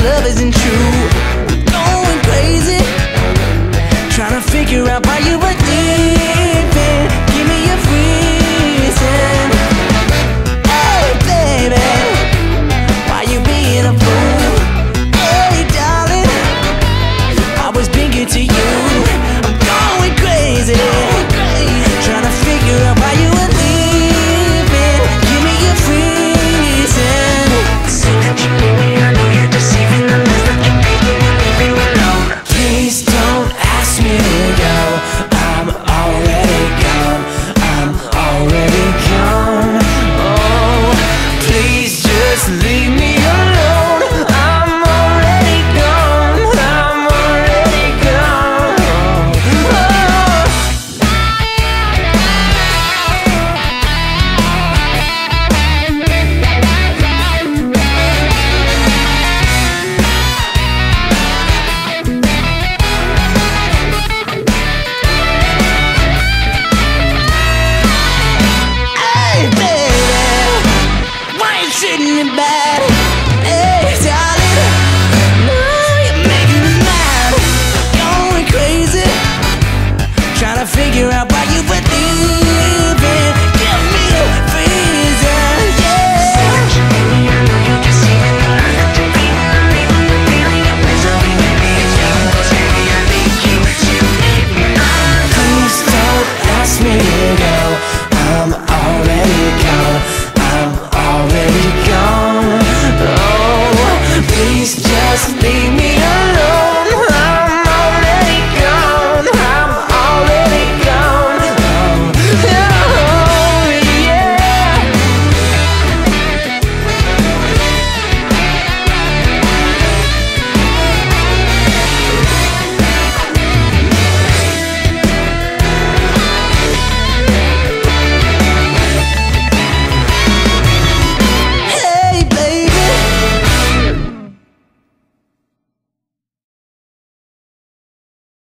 love isn't true. I'm going crazy, trying to figure out why you were leaving. Give me a reason. Hey baby, why you being a fool? Hey darling, I was being good to you. I'm going crazy, trying to figure out why you were leaving. Give me a reason. Say that you need me, I know you're deceiving. The less that you make me, leave you alone. Please don't ask me to go. I'm already gone. I'm already gone. Oh, please just leave me alone. I'm already gone. I'm already gone. Oh. Hey baby, why you treating me bad? Hey darling, no, you're making me mad. Going crazy, trying to figure out why you were leaving. Give me a reason, yeah. Say that you need me, I know you're deceiving. The love that you bring, leaving the feeling of misery. Maybe it's you, maybe I need you to leave me alone. Please don't ask me to go. I'm already gone. I'm already gone. Oh, please just leave me